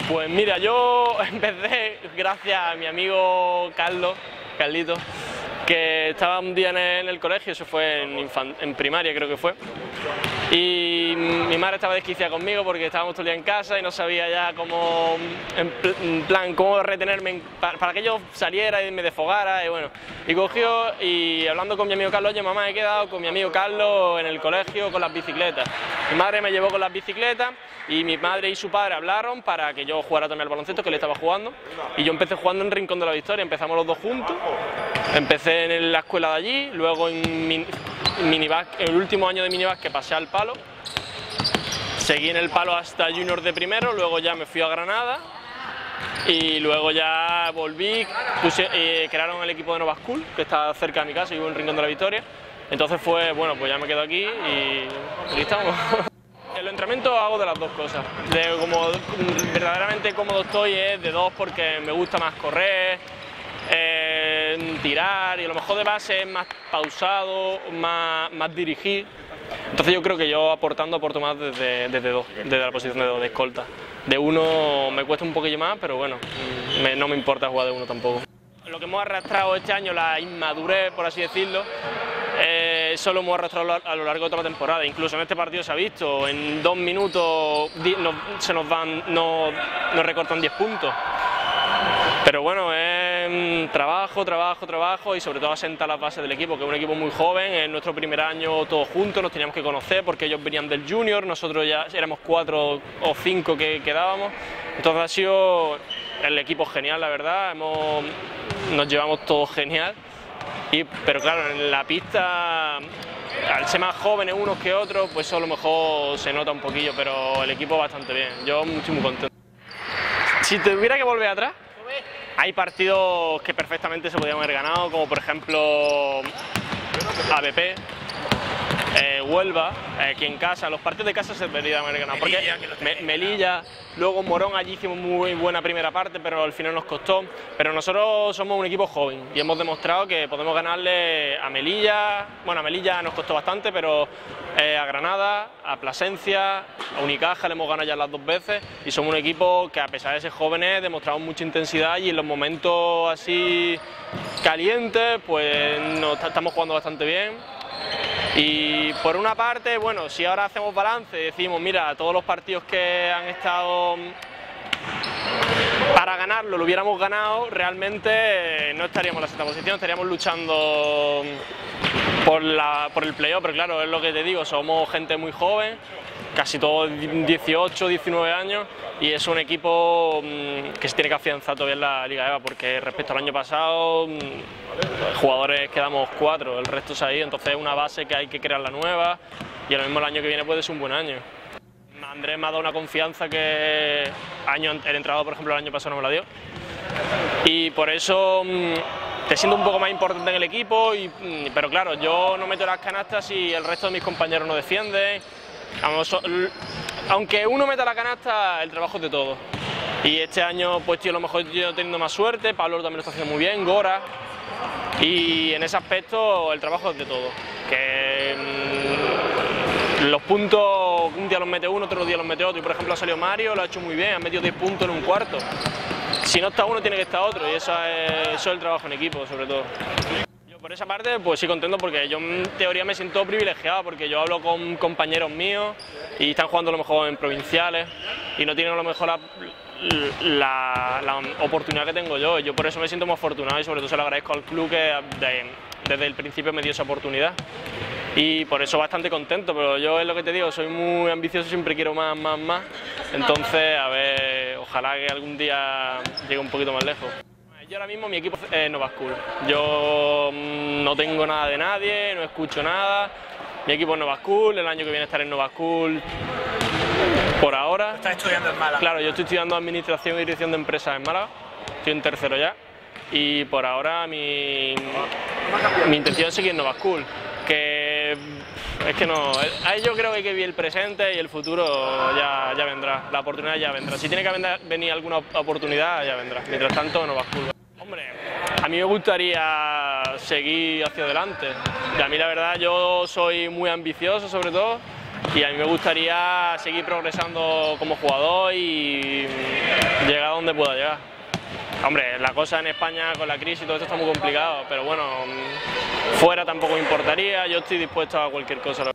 Pues mira, yo empecé gracias a mi amigo Carlito, que estaba un día en el colegio, eso fue en primaria creo que fue, y mi madre estaba desquiciada conmigo porque estábamos todo el día en casa y no sabía ya cómo, en plan, cómo retenerme para que yo saliera y me desfogara, y bueno, y cogió, y hablando con mi amigo Carlos, oye mamá, he quedado con mi amigo Carlos en el colegio con las bicicletas. Mi madre me llevó con las bicicletas y mi madre y su padre hablaron para que yo jugara también al baloncesto, que él estaba jugando, y yo empecé jugando en Rincón de la Victoria, empezamos los dos juntos, empecé en la escuela de allí, luego en el último año de minibásquet pasé al palo, seguí en el palo hasta junior de primero, luego ya me fui a Granada y luego ya volví, crearon el equipo de Nova School, que está cerca de mi casa, vivo en Rincón de la Victoria, entonces fue, bueno, pues ya me quedo aquí y aquí estamos. El entrenamiento hago de las dos cosas, como verdaderamente cómodo estoy es de dos porque me gusta más correr, tirar, y a lo mejor de base es más pausado, más dirigir. Entonces yo creo que yo aporto más desde la posición de dos, de escolta. De uno me cuesta un poquillo más, pero bueno, no me importa jugar de uno tampoco. Lo que hemos arrastrado este año, la inmadurez, por así decirlo, eso lo hemos arrastrado a lo largo de toda la temporada. Incluso en este partido se ha visto, en 2 minutos nos recortan 10 puntos. Pero bueno, es trabajo y sobre todo asentar las bases del equipo, que es un equipo muy joven, en nuestro primer año todos juntos nos teníamos que conocer porque ellos venían del junior, nosotros ya éramos 4 o 5 que quedábamos, entonces ha sido el equipo genial, la verdad, nos llevamos todos genial, pero claro, en la pista, al ser más jóvenes unos que otros, pues eso a lo mejor se nota un poquillo, pero el equipo bastante bien, yo estoy muy contento. Si tuviera que volver atrás, hay partidos que perfectamente se podían haber ganado, como por ejemplo ABP, Huelva, aquí en casa, los partidos de casa se deberían haber ganado, porque Melilla, luego Morón, allí hicimos muy buena primera parte, pero al final nos costó, pero nosotros somos un equipo joven y hemos demostrado que podemos ganarle a Melilla, bueno, a Melilla nos costó bastante, pero a Granada, a Plasencia, a Unicaja le hemos ganado ya las 2 veces y somos un equipo que a pesar de ser jóvenes demostramos mucha intensidad y en los momentos así calientes pues estamos jugando bastante bien. Y por una parte, bueno, si ahora hacemos balance y decimos, mira, todos los partidos que han estado para ganarlo lo hubiéramos ganado, realmente no estaríamos en la sexta posición, estaríamos luchando por el playoff, pero claro, es lo que te digo, somos gente muy joven, casi todos 18, 19 años, y es un equipo que se tiene que afianzar todavía en la Liga EVA, porque respecto al año pasado, jugadores quedamos 4, el resto se ha ido, entonces es una base que hay que crear la nueva, y a lo mismo el año que viene puede ser un buen año. Andrés me ha dado una confianza que el entrenador, por ejemplo, el año pasado no me la dio, y por eso te siento un poco más importante en el equipo, pero claro, yo no meto las canastas si el resto de mis compañeros no defienden. Aunque uno meta la canasta, el trabajo es de todos. Y este año, pues tío, a lo mejor yo teniendo más suerte, Pablo también lo está haciendo muy bien, Gora. Y en ese aspecto, el trabajo es de todos. Que los puntos, un día los mete uno, otro día los mete otro. Y por ejemplo, ha salido Mario, lo ha hecho muy bien, ha metido 10 puntos en un cuarto. Si no está uno, tiene que estar otro. Y eso es el trabajo en equipo, sobre todo. Por esa parte, pues sí contento porque yo en teoría me siento privilegiado porque yo hablo con compañeros míos y están jugando a lo mejor en provinciales y no tienen a lo mejor la oportunidad que tengo yo. Yo por eso me siento muy afortunado y sobre todo se lo agradezco al club que desde el principio me dio esa oportunidad y por eso bastante contento, pero yo es lo que te digo, soy muy ambicioso, siempre quiero más, entonces a ver, ojalá que algún día llegue un poquito más lejos. Yo ahora mismo mi equipo es Nova School, yo no tengo nada de nadie, no escucho nada, mi equipo es Nova School, el año que viene estaré en Nova School por ahora. ¿Estás estudiando en Málaga? Claro, yo estoy estudiando Administración y Dirección de Empresas en Málaga, estoy en tercero ya y por ahora mi intención es seguir en Nova School, que es que no, yo creo que hay que vivir el presente y el futuro ya vendrá, la oportunidad ya vendrá, si tiene que venir alguna oportunidad ya vendrá, mientras tanto Nova School. Hombre, a mí me gustaría seguir hacia adelante, y a mí la verdad yo soy muy ambicioso sobre todo y a mí me gustaría seguir progresando como jugador y llegar a donde pueda llegar. Hombre, la cosa en España con la crisis y todo esto está muy complicado, pero bueno, fuera tampoco me importaría, yo estoy dispuesto a cualquier cosa.